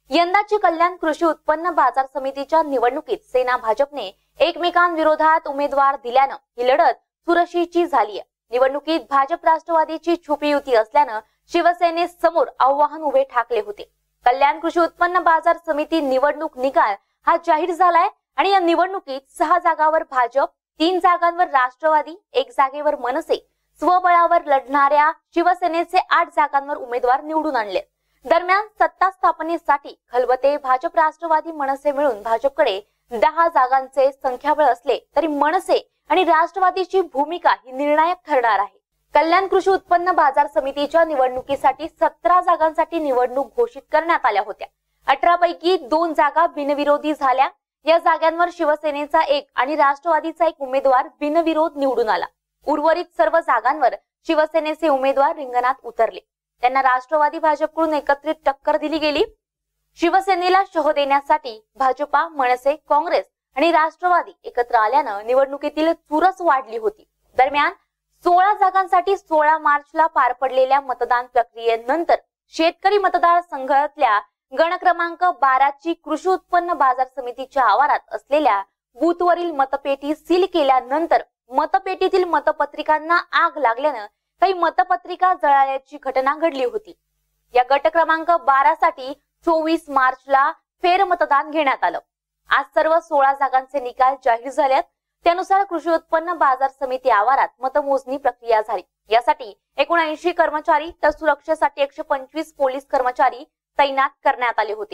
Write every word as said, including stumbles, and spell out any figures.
यंदाची कल्याण कृषी उत्पन्न बाजार समितीच्या निवडणुकीत सेना भाजपने एकमेकांविरोधात उमेदवार दिल्यानं ही लढत चुरशीची झाली आहे। निवडणुकीत भाजप राष्ट्रवादीची छुपी युती असल्यानं शिवसेनेसमोर आव्हान उभे ठाकले होते। कल्याण कृषी उत्पन्न बाजार समिती निवडणूक निकाल हा जाहीर झालाय आणि या निवडणुकीत सहा जागांवर भाजप, तीन जागांवर राष्ट्रवादी, एक जागेवर मनसे, स्वबळावर लढणाऱ्या शिवसेनेचे आठ जागांवर उमेदवार निवडून आणले। दरम्यान सत्ता स्थापनेसाठी खलबते भाजप, राष्ट्रवादी, मनसे मिळून भाजपकडे दहा जागांचे संख्याबळ असले तरी मनसे आणि राष्ट्रवादीची भूमिका ही निर्णायक ठरणार आहे। कल्याण कृषी उत्पन्न बाजार समितीच्या निवडणुकीसाठी सतरा जागांसाठी निवडणूक घोषित करण्यात आल्या होत्या। अठरा पैकी दोन जागा बिनविरोधी झाल्या। या जागांवर शिवसेनेचा एक आणि राष्ट्रवादीचा एक उमेदवार बिनविरोध निवडून आला। उर्वरित सर्व जागांवर शिवसेनेचे उमेदवार रिंगणात उतरले। त्यांना राष्ट्रवादी भाजपकडून एकत्रित टक्कर दिली गेली। शिवसेनेला शह देण्यासाठी भाजपा, मनसे, काँग्रेस आणि राष्ट्रवादी एकत्र आल्यानं निवडणुकीतील चुरस वाढली होती। दरम्यान सोळा जागांसाठी सोळा मार्चला पार पडलेल्या मतदान प्रक्रियेनंतर शेतकरी मतदार संघातल्या गण क्रमांक बारा ची कृषी उत्पन्न बाजार समितीच्या आवारात असलेल्या बूथवरील मतपेटी सील केल्यानंतर मतपेटीतील मतपत्रिकांना आग लागल्यानं काही मतपत्रिका जळाल्याची घटना घडली होती। या गट क्रमांक बारा साठी चोवीस मार्चला फेर मतदान घेण्यात आलं। आज सर्व सोळा जागांचे निकाल जाहीर झालेत। त्यानुसार कृषी उत्पन्न बाजार समिती आवारात मतमोजणी प्रक्रिया झाली। यासाठी एकूण ऐंशी कर्मचारी तर सुरक्षेसाठी एकशे पंचवीस पोलीस कर्मचारी तैनात करण्यात आले होते।